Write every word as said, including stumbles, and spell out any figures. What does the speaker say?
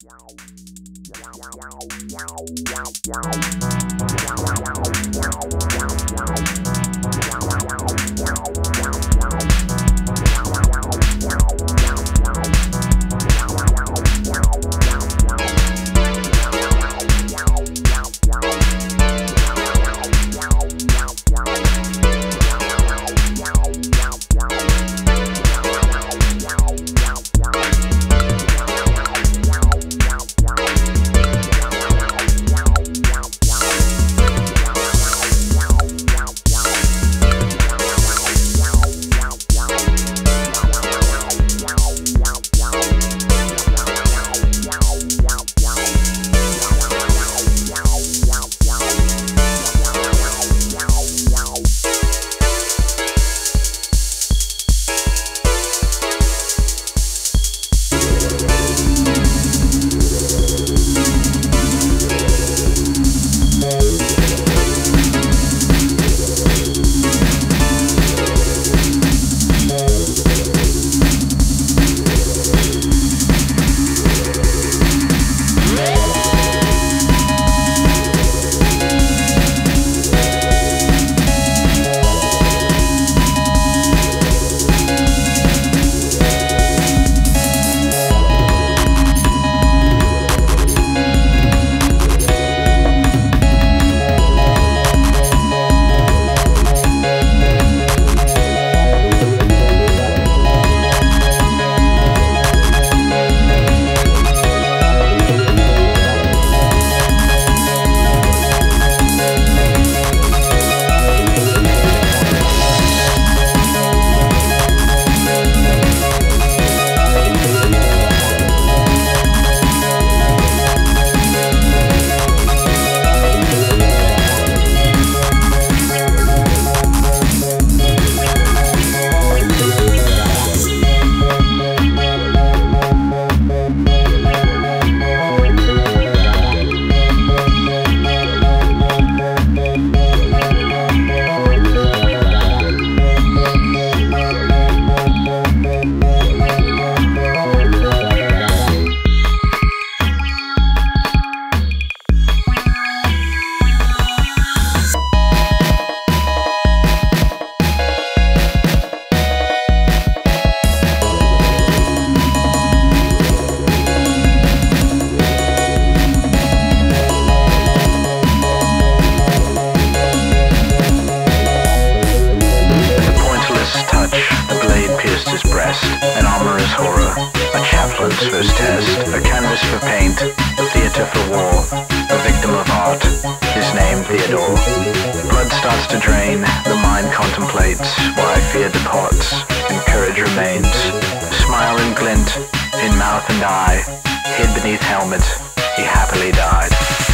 An amorous horror, a chaplain's first test, a canvas for paint, a theatre for war, a victim of art, his name Theodore. Blood starts to drain, the mind contemplates, why fear departs, and courage remains. Smile and glint, in mouth and eye, hid beneath helmet, he happily died.